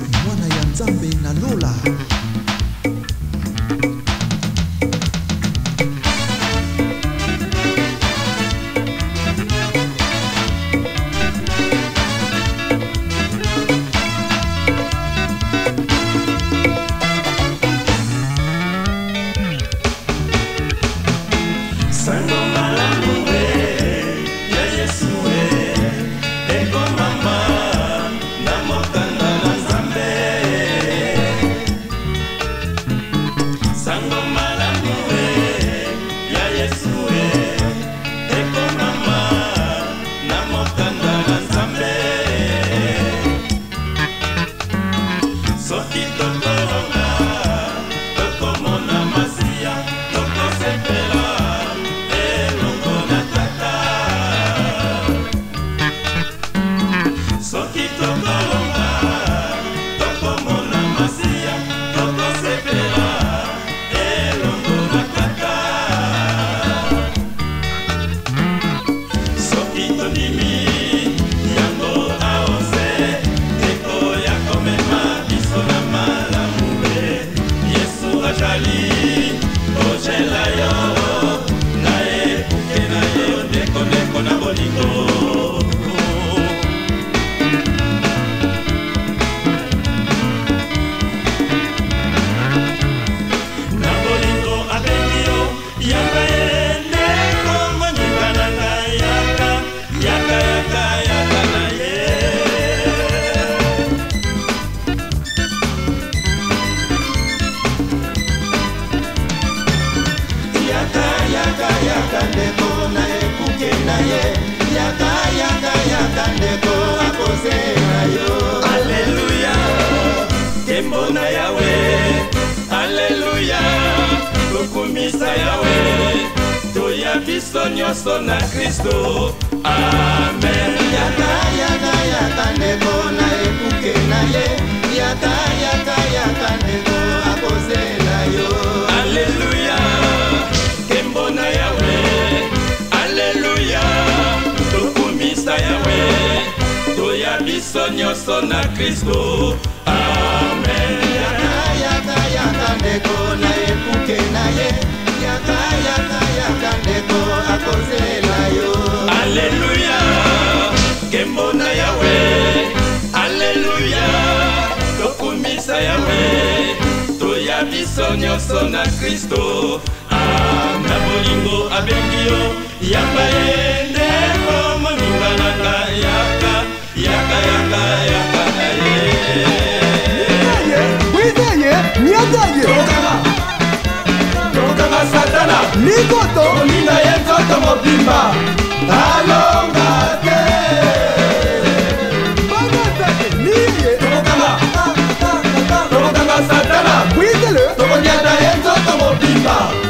mwana ya Nzambe na Lola. Biso nyonso na Kristo, amen. Yaka yaka yaka ndeko na ekuke na ye. Yaka yaka yaka ndeko akozela yo. Alleluia, kembo na Yawe. Alleluia, tokumisa Yawe. Toya biso nyonso na Kristo, amen. Yaka yaka yaka ndeko na ekuke na ye. Yaka yaka yaka ndeko akozela yo. Alleluia, kembo na Yawe. Alleluia, tokumisa Yawe. Toya biso nyonso na Kristo, amen. Na bolingo abengi yo, yamba ye ndeko moninga nanga yaka yaka yaka yaka na ye. Wizenye, niataje Tokanga Satana, Nikoto olinga ye nzoto mobimba, alonga te. Banataje, niye Tokanga Satana, Wizele tokonyata ye nzoto mobimba.